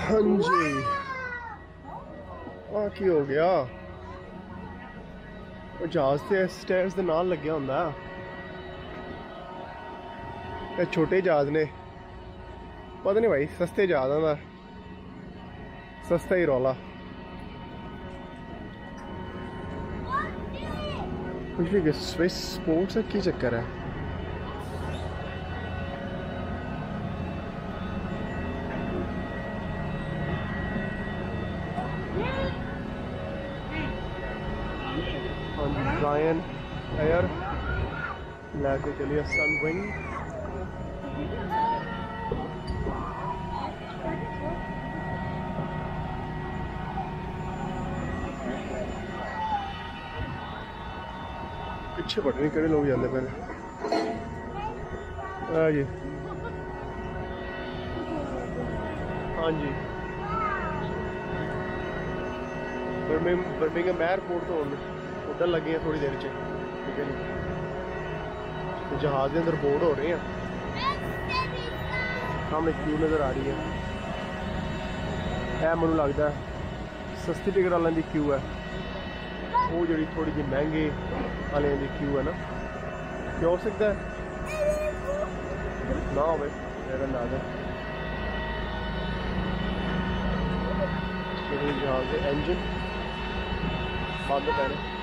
हाँ जी की हो गया जहाज से स्टेयर्स दे नाल लग्या हुंदा ये छोटे जहाज ने पता नहीं भाई सस्ते जहाज़ों का सस्ता ही रौला कुछ भी स्विस स्पोर्ट्स का की चक्कर है Ryanair लेके चलिए सनविंग पीछे पता नहीं किहड़े लोग जाते पे जी हाँ जी बर्मिंघम एयरपोर्ट तो उधर लगे हैं थोड़ी देर च ठीक है जी जहाज़ के अंदर बोर्ड हो रहे हैं सामने क्यू नज़र आ रही है यह मैनू लगता है सस्ती टिकट वालों की क्यू है वो जी थोड़ी जी महंगे वाले की क्यू है ना क्या हो सकता है ना हो मेरा अंदाज़ है जहाज़ के इंजन बंद पैने